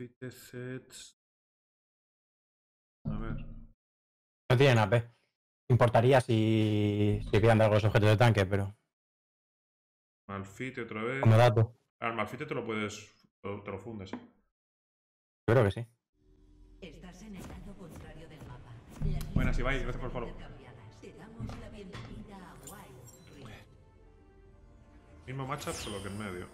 Malfite, Zeds. A ver. No tienen AP. Importaría si quedan de algo los objetos de tanque, pero Malfite otra vez. como dato, El Malfite te lo puedes. Te lo fundes. yo creo que sí. Estás en el lado contrario del mapa. Buenas, Ibai, gracias por el follow. Te damos la bienvenida a Wild Rift. Mismo matchup, solo que en medio.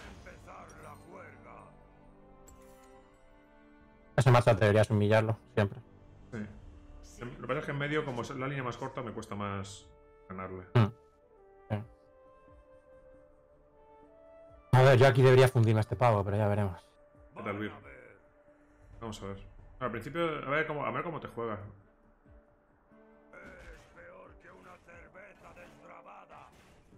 Ese matchup deberías humillarlo siempre. Sí. Lo que pasa es que en medio, como es la línea más corta, me cuesta más ganarle. Sí. A ver, yo aquí debería fundirme a este pavo, pero ya veremos. ¿Qué tal, Vir? Vamos a ver. Al principio, a ver cómo te juega. Es peor que una cerveza destrabada.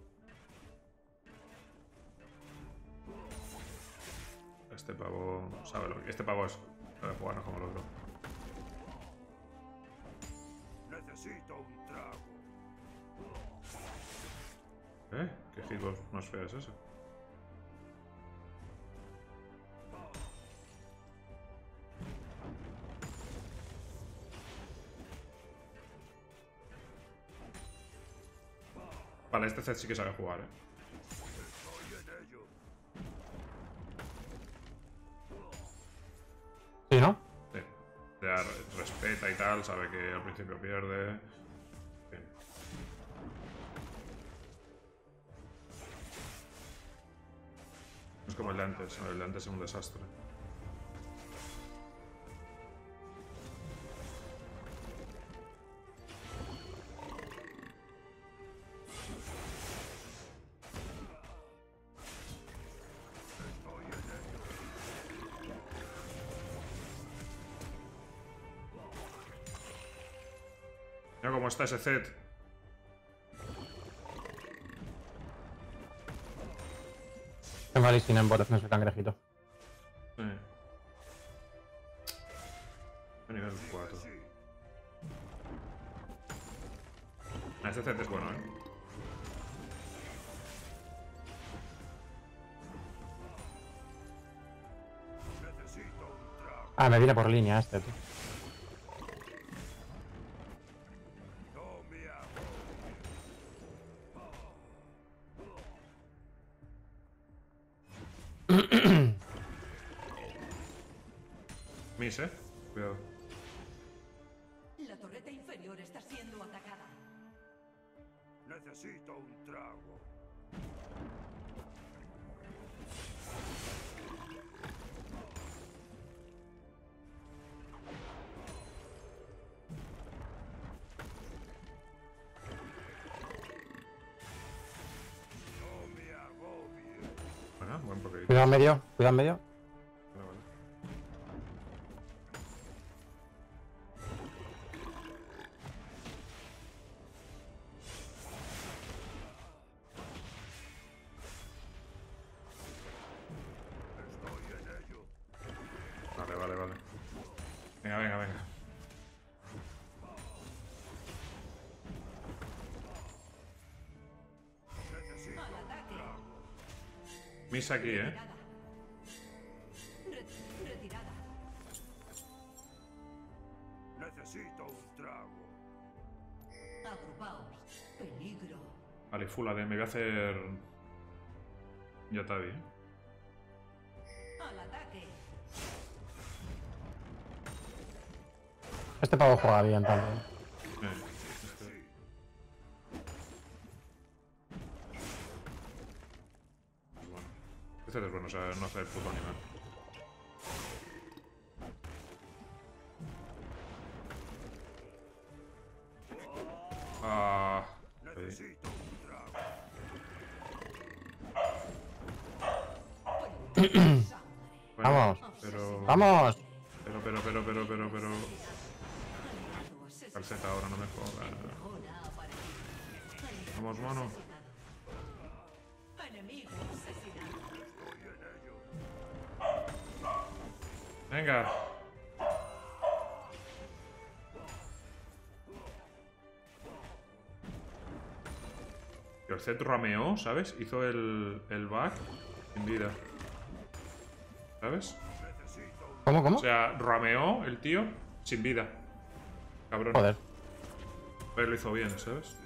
Este pavo sabe lo que. Este pavo es. Sabe jugar, no como el otro. Necesito un trago. ¿Qué gigo más fea es ese? Vale, este Zed sí que sabe jugar, Estoy en ello. ¿Sí, no? Sí. Ya respeta y tal, sabe que al principio pierde. Bien. No es como el de antes, ¿no? El de antes es un desastre. Mira cómo está ese Zed. Tengo a Lee Sin en bot, no es el cangrejito. Sí. A nivel 4. Este Zed es bueno, Necesito un trago. Ah, me viene por línea este, tío. No me hago. Miss, cuidado. La torreta inferior está siendo atacada. Necesito un trago. No me agobie. Bueno, buen poquito. Cuidado en medio, cuidado en medio. Vale, vale. Estoy en ello. Vale, vale, vale. Venga, venga, venga. Necesito Al un ataque. trago. Miss aquí, Retirada. Retirada. Necesito un trago. Agrupaos. Peligro. Vale, full AD. Me voy a hacer. Yatavi, Al ataque. Este pavo juega bien también. Bueno. Este es bueno, o sea, no hace el puto animal. Ah. Necesito un trago. Bueno, Vamos. Pero. ¡Vamos! Pero. Calceta ahora, no me jodas. Vamos, mono. Enemigo asesinado. Estoy en ello. Venga. El Zed rameó, ¿sabes? Hizo el back sin vida. ¿Sabes? Necesito un ¿Cómo, cómo? O sea, rameó el tío sin vida. Cabrón. Joder. Pero lo hizo bien, ¿sabes?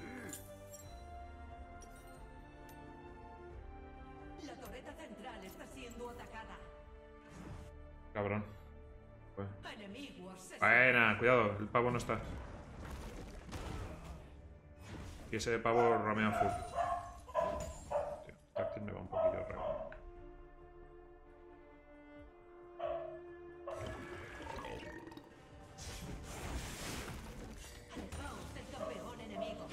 La torreta central está siendo atacada. Cabrón. Pues. Enemigo asesinado. Buena, cuidado, el pavo no está. Y ese pavo ramea full. Tío, Captain me va un poquillo raro. Alejaos del campeón enemigo.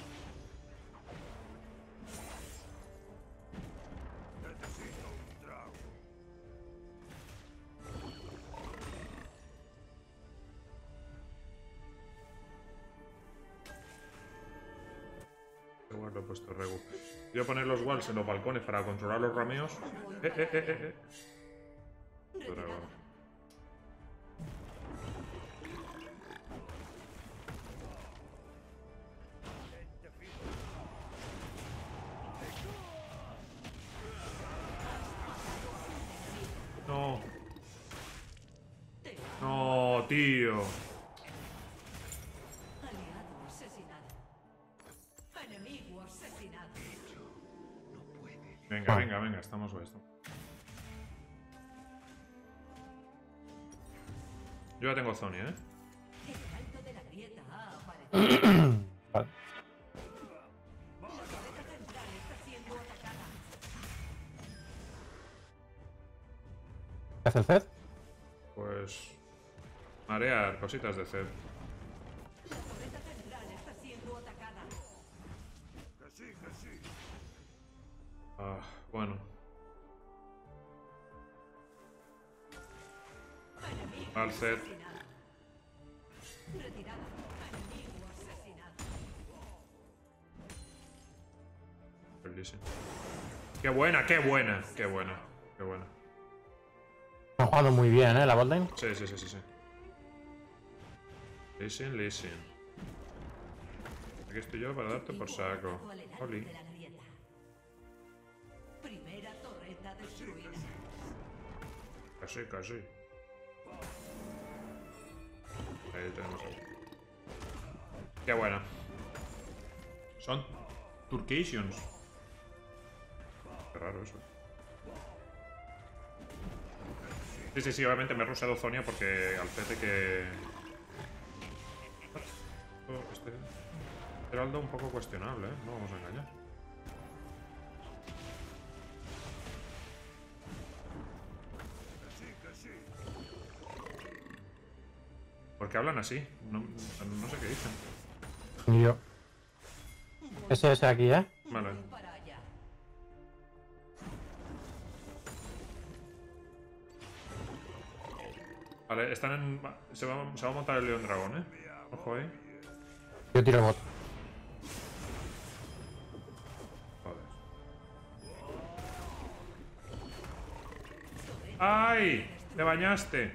Necesito un trago. Igual lo he puesto regu. Voy a poner los walls en los balcones para controlar los rameos. Retirada. No. No, tío. Aliado asesinado. Enemigo asesinado. Venga, venga, venga, estamos o esto. Yo ya tengo Zonia, ¿eh? El alto de la grieta ha aparecido. Vale. La torreta central está siendo atacada. ¿Qué hace el Zed? Pues... marear cositas de Zed. La torreta central está siendo atacada. Que sí, que sí. Ah, bueno. Enemigo Al Zed. asesinado. Retirada. Enemigo asesinado. Bellísimo. ¡Qué buena, qué buena! ¡Qué buena! ¡Qué buena! Están jugando muy bien, ¿eh? La botlane. Sí, sí, sí, sí, sí. Listen, listen. Aquí estoy yo para darte por saco. Atacado al heraldo Oli. de la grieta. Primera torreta destruida. Casi, casi. Ahí tenemos algo. Qué buena. Son Turcations. Qué raro eso. Sí, sí, sí, obviamente me he rusado Zonia porque al pete que... Este Heraldo un poco cuestionable, ¿eh? No vamos a engañar. Que sí, que sí. ¿Por qué hablan así? No, no sé qué dicen. Ni yo. Ese aquí, ¿eh? Vale. Voy para allá. Vale, están en... Se va a montar el león dragón, ¿eh? Ojo ahí. Yo tiro el bot. Joder. ¡Ay! ¡Te bañaste!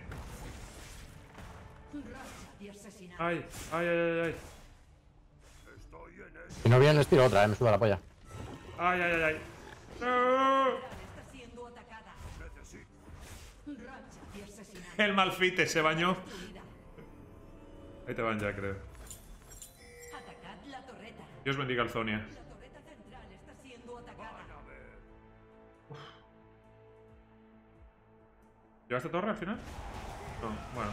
Racha de asesinato. ¡Ay! ¡Ay, ay, ay! ¡Ay! Estoy en ello. Si no vienen, les tiro otra, ¿eh? Me suda la polla. ¡Ay, ay, ay! ay. ¡No! Está siendo atacada. Necesito. Racha de asesinato. El malfite se bañó. Destruida. Ahí te van ya, creo. Atacad la torreta. Dios bendiga al Zonia. La torreta central está siendo atacada. Van a ver. ¿Llevaste torre al final? No, bueno.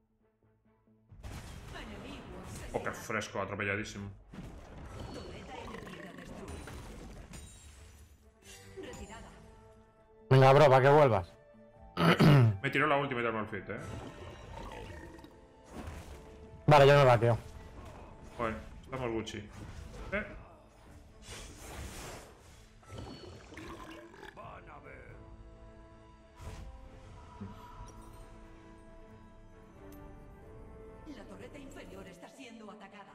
Enemigo Oh, qué asesinado. fresco, atropelladísimo. Torreta enemiga destruida. Retirada. Venga, bro, para que vuelvas. Me tiró la última del malfite, ¿eh? Vale, yo me vaqueo. Joder, estamos Gucci. Van a ver. La torreta inferior está siendo atacada.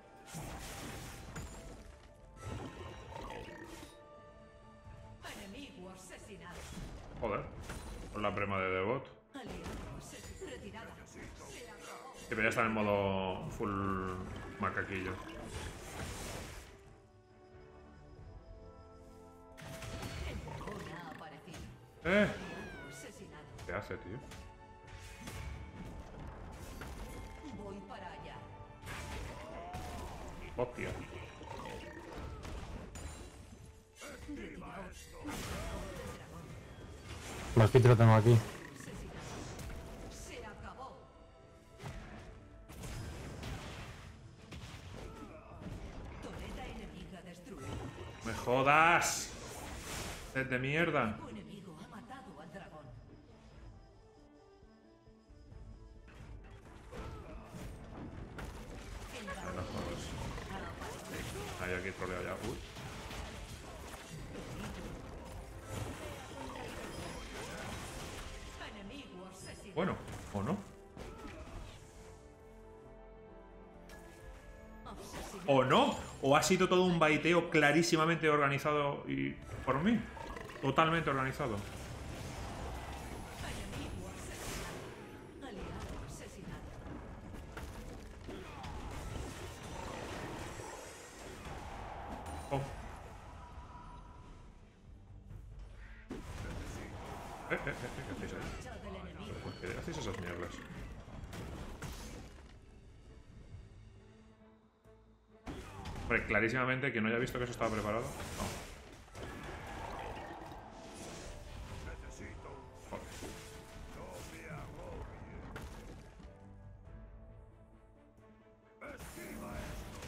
Enemigo asesinado. Joder. Con la prema de Devot. Aliado asesinado. Retirada. Se acabó. Que ya está en modo full macaquillo. El dragón ha aparecido. ¡Eh! Aliado asesinado. ¿Qué hace, tío? Hostia. Los kits lo tengo aquí. Se acabó. Torreta enemiga destruida. ¡Me jodas! ¡Sed de mierda! Tu enemigo ha matado al dragón. No jodas. Ahí aquí troleado ya. Uy. Enemigo asesinado. Bueno, ¿o no? ¿O no? ¿O ha sido todo un baiteo clarísimamente organizado y por mí? Totalmente organizado. Enemigo asesinado. Aliado asesinado. Oh. ¿Qué hacéis ahí? Lucha del enemigo. ¿Por qué hacéis esas mierdas? Hombre, clarísimamente que no haya visto que eso estaba preparado. No. Necesito. Joder. No me agobie. Esquiva esto.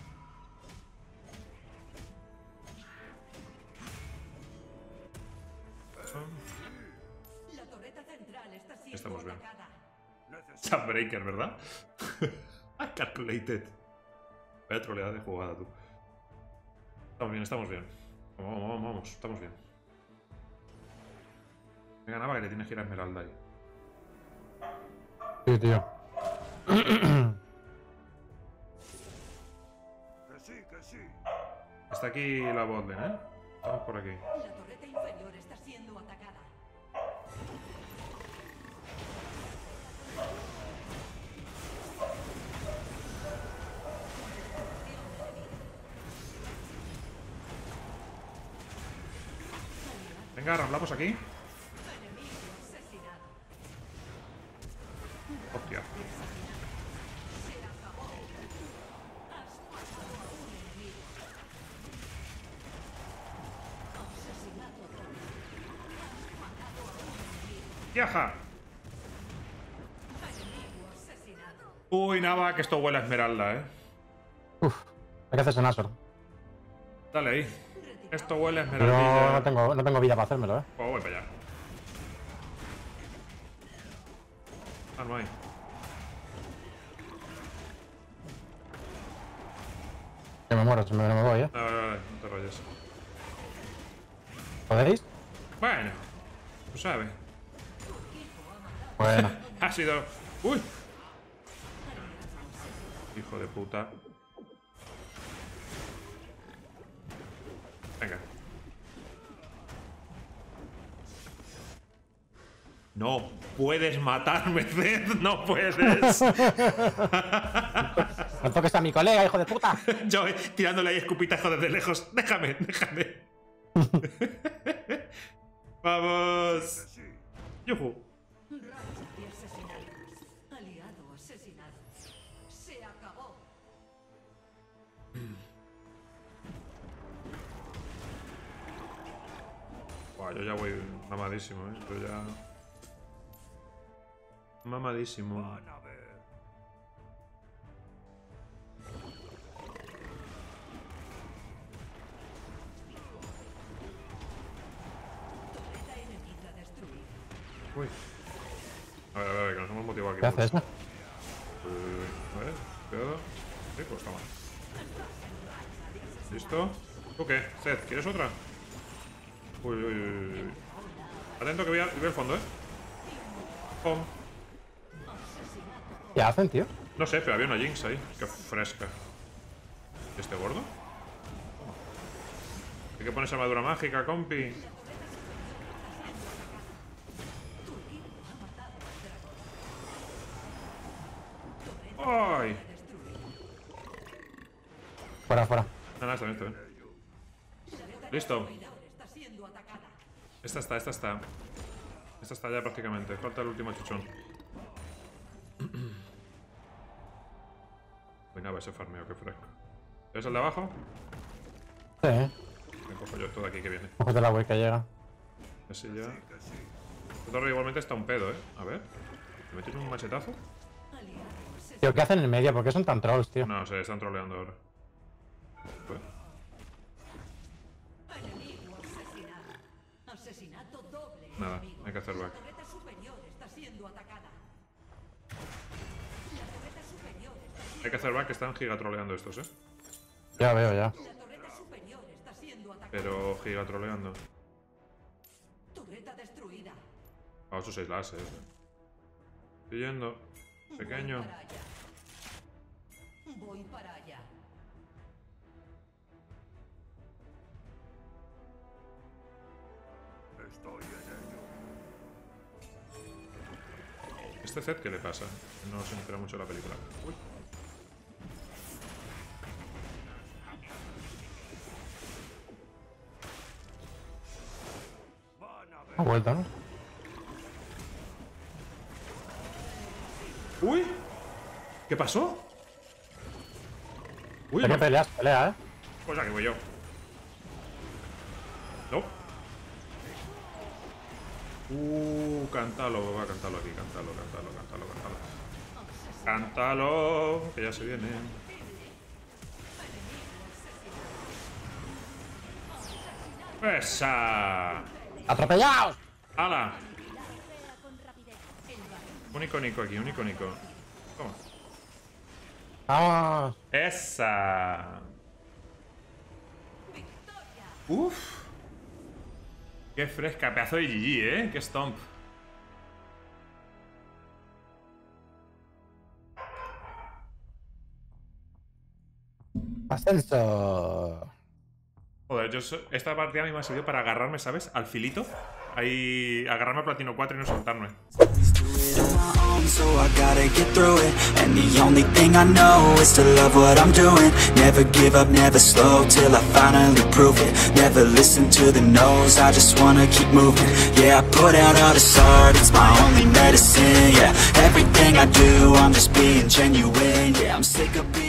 La torreta central está siendo Estamos bien. atacada. Necesito. Sunbreaker, ¿verdad? I calculated. Vaya troleada de jugada, tú. Estamos bien, estamos bien. Vamos, vamos, vamos, estamos bien. Venga, Nava, que le tienes que ir a Esmeralda ahí. Sí, tío. Que sí, que sí. Está aquí la botlane, ¿eh? Estamos por aquí. La torreta inferior está siendo atacada. Venga, ramblamos aquí. Enemigo asesinado. Hostia. Se acabó. Has matado a un enemigo. Asesinado. Has matado a un enemigo. ¡Viaja! Enemigo asesinado. Uy, Nava, que esto huele a Esmeralda, ¿eh? Uf, hay que hacerse Nashor. Dale ahí. Esto huele a Pero Esmeraldilla. no tengo vida para hacérmelo, eh. Pues voy para allá. Ah, no hay. Que me muero, no me voy, eh. Vale, vale, vale, no te rayes. ¿Podéis? Bueno, tú sabes. Bueno. Ha sido... ¡Uy! Hijo de puta. Venga. No puedes matarme, Zed. No puedes. No toques a mi colega, hijo de puta. Yo tirándole ahí escupitajo desde lejos. Déjame, déjame. Vamos. Que sí. Yuhu. Racha de asesinatos. Aliado asesinado. Se acabó. Buah, yo ya voy mamadísimo, ¿eh? Yo ya... Mamadísimo. Van a ver. Torreta enemiga destruida. Uy. A ver, que nos hemos motivado aquí. ¿Qué haces, no? A ver, cuidado. Sí, pues toma. ¿Listo? ¿Tú qué? Zed, ¿quieres otra? Uy, uy, uy, uy. Atento que voy al fondo, ¿eh? Pum. ¿Qué hacen, tío? No sé, pero había una Jinx ahí. Qué fresca. ¿Y este gordo? Hay que ponerse armadura mágica, compi. ¡Ay! Fuera, fuera. Nada, está bien, está bien. Listo. Está siendo atacada. Esta está, esta está. Esta está ya prácticamente. Falta el último chichón. Uy, nada, ese farmeo, qué fresco. ¿Es el de abajo? Sí, Me cojo yo esto de aquí que viene. ojos de la web que llega. Así ya. Que sí. Esta torre igualmente está un pedo, A ver. ¿Me metes un machetazo? Tío, ¿qué hacen en el medio? ¿Por qué son tan trolls, tío? No, se están troleando ahora. Pues, Enemigo asesinado. Asesinato doble. nada, enemigo. hay que hacer back. La torreta superior está siendo atacada. La torreta superior está siendo Hay que hacer back, que están gigatroleando estos, Ya veo, ya. La torreta superior está siendo atacada. Pero gigatroleando. Torreta destruida. Vamos, sus 6 láseres. Estoy yendo. Pequeño. Voy para allá. Estoy en ello. ¿Este Zed qué le pasa? No se entera mucho la película. Uy. Van a ver. Ha vuelto, ¿no? ¡Uy! ¿Qué pasó? Uy, Hay que no. pelear, pelea, Pues aquí voy yo. No. Cántalo, va, cántalo aquí, cántalo. Cántalo, que ya se viene. ¡Esa! ¡Atropellaos! ¡Hala! Un icónico aquí, un icónico. Toma. ¡Vamos! ¡Esa! ¡Uf! ¡Qué fresca! Pedazo de GG, ¡Qué stomp! ¡Ascenso! Joder, esta partida a mí me ha servido para agarrarme, ¿sabes? Al filito. Ahí, agarrarme a Platino 4 y no soltarme. So I gotta get through it. And the only thing I know is to love what I'm doing. Never give up, never slow, till I finally prove it. Never listen to the no's, I just wanna keep moving. Yeah, I put out all this art, it's my only medicine. Yeah, everything I do, I'm just being genuine. Yeah, I'm sick of being